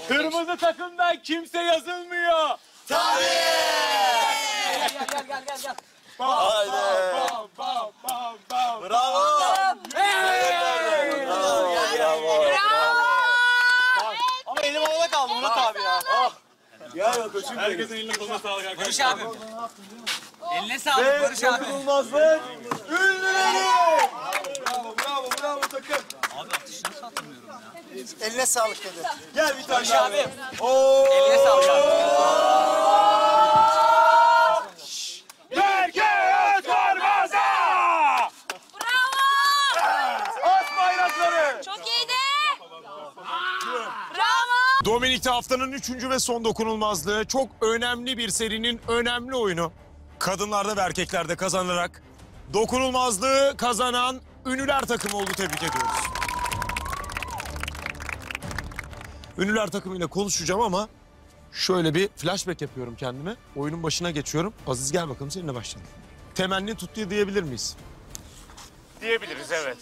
Kırmızı takımdan kimse yazılmıyor. Tabii. Gel. Haydi. Bravo. Bravo. Ama elim havada kaldı Murat abi ya. Gel koçum. Herkesin eline koluna sağlık arkadaşlar. Barış abi. Eline sağlık Barış abi. Dokunulmazlık ünlüleri. Bravo takım. Abi atış nasıl atamıyorum ya? Eline sağlık dedi. Gel bir tane Barış abi. Eline sağlık abi. Herkes varmaza! Bravo. As bayrakları. Çok iyiydi. Bravo. Dominik'te haftanın 3. ve son dokunulmazlığı çok önemli bir serinin önemli oyunu. Kadınlarda ve erkeklerde kazanarak dokunulmazlığı kazanan Ünlüler takımı oldu. Tebrik ediyoruz. Ünlüler takımıyla konuşacağım ama şöyle bir flashback yapıyorum kendime. Oyunun başına geçiyorum. Aziz gel bakalım seninle başlayalım. Temenni tuttu diyebilir miyiz? Diyebiliriz, evet.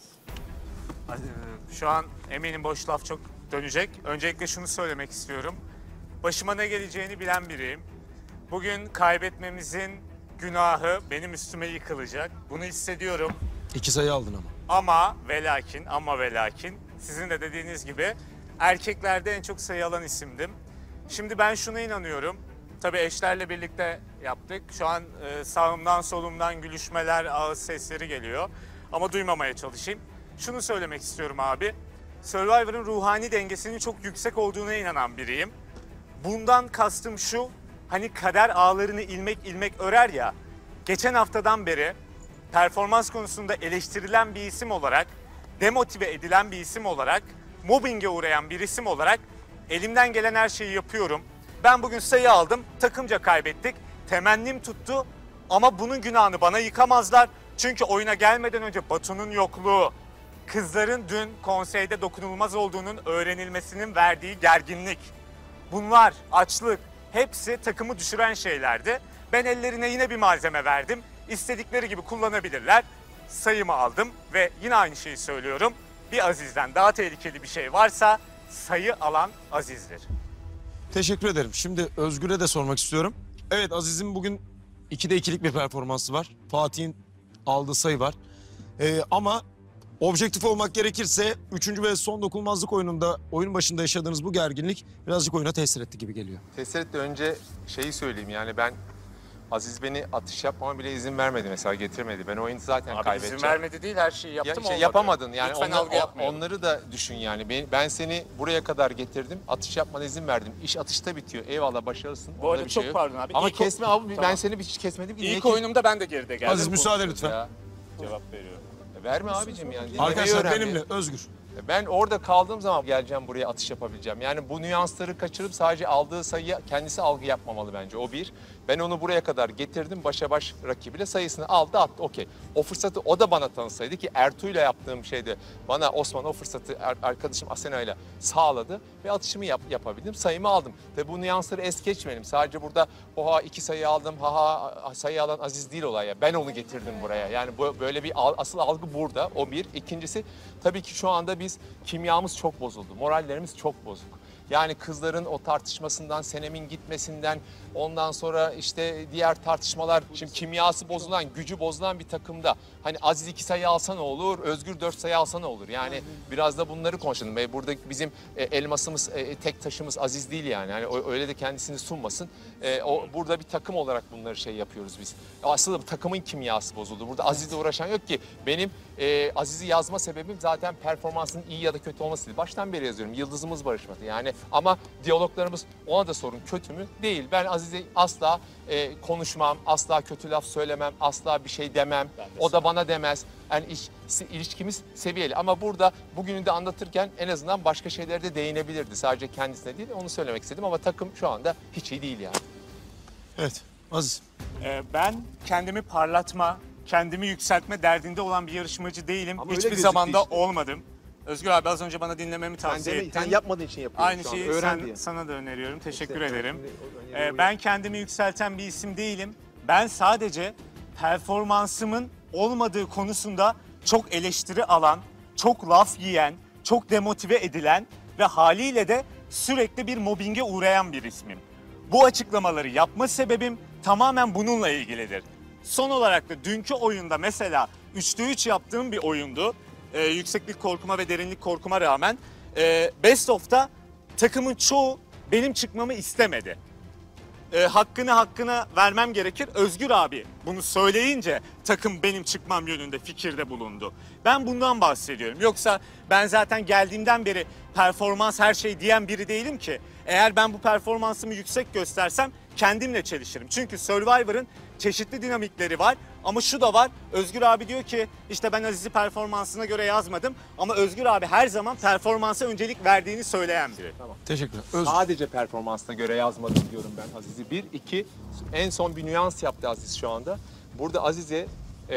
Şu an eminim boş laf çok dönecek. Öncelikle şunu söylemek istiyorum. Başıma ne geleceğini bilen biriyim. Bugün kaybetmemizin günahı benim üstüme yıkılacak. Bunu hissediyorum. 2 sayı aldın ama. Ama ve lakin sizin de dediğiniz gibi erkeklerde en çok sayı alan isimdim. Şimdi ben şuna inanıyorum. Tabii eşlerle birlikte yaptık. Şu an sağımdan solumdan gülüşmeler, ağız sesleri geliyor. Ama duymamaya çalışayım. Şunu söylemek istiyorum abi. Survivor'ın ruhani dengesinin çok yüksek olduğuna inanan biriyim. Bundan kastım şu, hani kader ağlarını ilmek ilmek örer ya. Geçen haftadan beri performans konusunda eleştirilen bir isim olarak, demotive edilen bir isim olarak, mobbinge uğrayan bir isim olarak elimden gelen her şeyi yapıyorum. Ben bugün sayı aldım, takımca kaybettik. Temennim tuttu ama bunun günahını bana yıkamazlar. Çünkü oyuna gelmeden önce Batu'nun yokluğu, kızların dün konseyde dokunulmaz olduğunun öğrenilmesinin verdiği gerginlik, bunlar, açlık, hepsi takımı düşüren şeylerdi. Ben ellerine yine bir malzeme verdim. İstedikleri gibi kullanabilirler. Sayımı aldım ve yine aynı şeyi söylüyorum. Bir Aziz'den daha tehlikeli bir şey varsa sayı alan Aziz'dir. Teşekkür ederim. Şimdi Özgür'e de sormak istiyorum. Evet, Aziz'in bugün 2'de 2'lik bir performansı var. Fatih'in aldığı sayı var. Ama objektif olmak gerekirse 3. ve son dokunulmazlık oyununda, oyun başında yaşadığınız bu gerginlik birazcık oyuna tesir etti gibi geliyor. Tesir etti. Önce şeyi söyleyeyim, yani ben Aziz beni atış yapmama bile izin vermedi mesela, getirmedi. Ben oyunu zaten Abi kaybedeceğim. izin vermedi değil, her şeyi yaptım olmadı. Yapamadın yani. Lütfen algı yapmayalım. Onları da düşün yani. Ben seni buraya kadar getirdim. Atış yapmana izin verdim. İş atışta bitiyor. Eyvallah, başarılısın. Bu arada bir şey çok yok. pardon abi. Ama İlk kesme abi. Tamam. Ben seni hiç kesmedim. İlk oyunumda ben de geride geldim. Aziz müsaade lütfen. Ya. Cevap veriyorum. Verme abicim yani. Dinlemeyi Arkadaşlar öğren benimle bir. Özgür. Ben orada kaldığım zaman geleceğim buraya, atış yapabileceğim. Yani bu nüansları kaçırıp sadece aldığı sayıya kendisi algı yapmamalı bence. O bir. Ben onu buraya kadar getirdim. Başa baş rakibiyle sayısını aldı attı. Okey. O fırsatı o da bana tanısaydı ki Ertuğ'yla yaptığım şeyde bana Osman o fırsatı arkadaşım Asena'yla sağladı ve atışımı yapabildim. Sayımı aldım. Ve bu nüansları es geçmeyelim. Sadece burada oha 2 sayı aldım. Sayı alan Aziz değil olay ya. Ben onu getirdim buraya. Yani böyle bir asıl algı burada. O bir. İkincisi, tabii ki şu anda biz kimyamız çok bozuldu. Morallerimiz çok bozuk. Yani kızların o tartışmasından, Senem'in gitmesinden, ondan sonra işte diğer tartışmalar, şimdi kimyası bozulan, gücü bozulan bir takımda hani Aziz 2 sayı alsa ne olur, Özgür 4 sayı alsa ne olur? Yani biraz da bunları konuşalım. Burada bizim elmasımız, tek taşımız Aziz değil yani. Yani öyle de kendisini sunmasın. Burada bir takım olarak bunları şey yapıyoruz biz. Aslında takımın kimyası bozuldu. Burada Aziz'le uğraşan yok ki. Benim Aziz'i yazma sebebim zaten performansının iyi ya da kötü olması değil. Baştan beri yazıyorum. Yıldızımız barışmadı. Yani ama diyaloglarımız, ona da sorun, kötü mü? Değil. Ben Aziz'e asla konuşmam, asla kötü laf söylemem, asla bir şey demem. O da bana demez. Yani ilişkimiz seviyeli. Ama burada bugünü de anlatırken en azından başka şeylere de değinebilirdi. Sadece kendisine değil, onu söylemek istedim ama takım şu anda hiç iyi değil yani. Evet, Aziz. Ben kendimi parlatma, kendimi yükseltme derdinde olan bir yarışmacı değilim. Ama öyle Hiçbir gözüktü zamanda işte. olmadım. Özgür abi az önce bana dinlememi tavsiye ettin. Sen yapmadığın için yapıyorsun Aynı şu an. şeyi Öğren diye. sana da öneriyorum. Teşekkür İşte, ederim. yani Ben kendimi yükselten bir isim değilim. Ben sadece performansımın olmadığı konusunda çok eleştiri alan, çok laf yiyen, çok demotive edilen ve haliyle de sürekli bir mobbinge uğrayan bir ismim. Bu açıklamaları yapma sebebim tamamen bununla ilgilidir. Son olarak da dünkü oyunda mesela 3'te 3 yaptığım bir oyundu. Yükseklik korkuma ve derinlik korkuma rağmen Best of'ta takımın çoğu benim çıkmamı istemedi. Hakkını vermem gerekir. Özgür abi bunu söyleyince takım benim çıkmam yönünde fikirde bulundu. Ben bundan bahsediyorum. Yoksa ben zaten geldiğimden beri performans her şey diyen biri değilim ki. Eğer ben bu performansımı yüksek göstersem kendimle çelişirim. Çünkü Survivor'ın çeşitli dinamikleri var. Ama şu da var. Özgür abi diyor ki işte ben Aziz'i performansına göre yazmadım. Ama Özgür abi her zaman performansa öncelik verdiğini söyleyen biri. Teşekkürler. Sadece performansına göre yazmadım diyorum ben Aziz'i. Bir, iki, en son bir nüans yaptı Aziz şu anda. Burada Aziz'e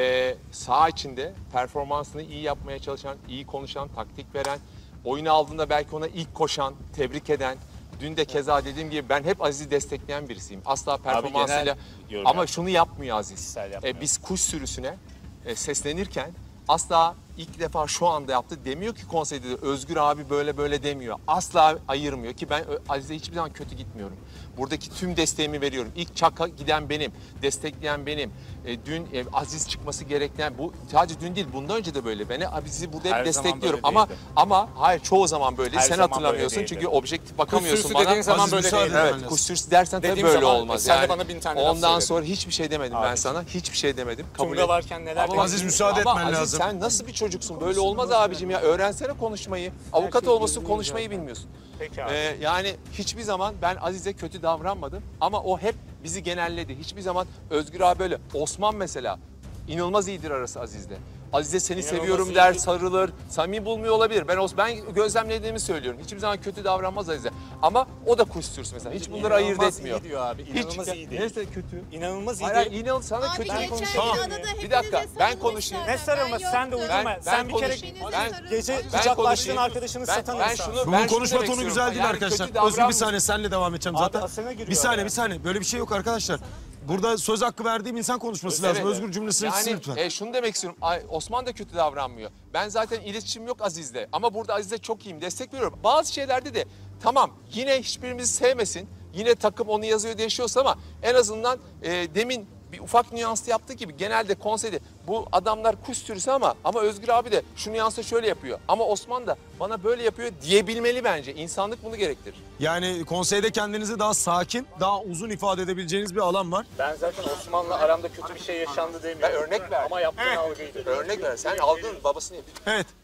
saha içinde performansını iyi yapmaya çalışan, iyi konuşan, taktik veren, oyunu aldığında belki ona ilk koşan, tebrik eden, dün de keza dediğim gibi ben hep Aziz'i destekleyen birisiyim. Asla performansıyla ama şunu yapmıyor Aziz. Biz kuş sürüsüne seslenirken asla ilk defa şu anda yaptı. Demiyor ki konseyde de Özgür abi böyle böyle demiyor. Asla ayırmıyor ki ben Aziz'e hiçbir zaman kötü gitmiyorum. Buradaki tüm desteğimi veriyorum. İlk çaka giden benim, destekleyen benim. Dün Aziz çıkması gereken bu sadece dün değil bundan önce de böyle. Ben Aziz'i burada hep destekliyorum ama hayır çoğu zaman böyle. Her Sen zaman hatırlamıyorsun böyle çünkü değildi. objektif bakamıyorsun sürüsü bana. dediğin zaman Aziz böyle müsaade değil. et. Evet, kuş sürüsü dersen tabii Dediğim böyle zaman, olmaz. sen de Yani bana 1000 tane laf ondan söyledin. sonra hiçbir şey demedim ben Abi. sana. Hiçbir şey demedim. Kabul Tunga et. varken neler Ama dedim. Aziz müsaade Ama etmen Aziz, lazım. sen nasıl bir çocuksun? Böyle olmaz abicim ya. Öğrensene konuşmayı. Avukat olmasın konuşmayı bilmiyorsun. Peki abi. Yani hiçbir zaman ben Aziz'e kötü davranmadım. Ama o hep bizi genelledi. Hiçbir zaman Özgür abi böyle. Osman mesela inanılmaz iyidir arası Aziz'le. Aziz'e seni İnanılmaz seviyorum der, iyidir. sarılır. Samimi bulmuyor olabilir. Ben gözlemlediğimi söylüyorum. Hiçbir zaman kötü davranmaz Aziz'e. Ama o da kuş sürüsü mesela. Hiç bunları ayırt İnanılmaz etmiyor. iyi diyor abi. İnanılmaz Hiç, iyi değil. neyse kötü. İnanılmaz iyi Hayır, değil. yine sana Abi kötü geçen konuşuyor. gün adada hepinize Bir dakika, ben sarılmışlar. konuşayım. Ne sarılması Ben sen de yoktum. uydurma. Sen bir kere konuşayım. gece Ben kucaklaştığın konuşayım. arkadaşını satan ben insan. şunu, Bunun ben şunu konuşma demek tonu istiyorum. güzel değil Yani arkadaşlar. kötü Özgür bir davranma- saniye senle devam edeceğim Abi zaten. Asena giriyor Bir saniye ya. bir saniye. Böyle bir şey yok arkadaşlar. Burada söz hakkı verdiğim insan konuşması lazım. Evet. Özgür cümlesini etsin lütfen. Yani şunu demek istiyorum. Osman da kötü davranmıyor. Ben zaten iletişim yok Aziz'le. Ama burada Aziz'e çok iyiyim. Destek veriyorum. Bazı şeylerde de tamam yine hiçbirimizi sevmesin. Yine takım onu yazıyor değişiyorsa ama en azından demin bir ufak nüanslı yaptığı gibi genelde konseyde bu adamlar kuş sürüsü ama Özgür abi de şu nüansı şöyle yapıyor. Ama Osman da bana böyle yapıyor diyebilmeli bence. İnsanlık bunu gerektirir. Yani konseyde kendinizi daha sakin, daha uzun ifade edebileceğiniz bir alan var. Ben zaten Osman'la aramda kötü bir şey yaşandı demiyorum. Ben örnek verdim. Ama yaptığın algıydı. Örnek ver. Sen aldın babasını yapıyorsun. Evet.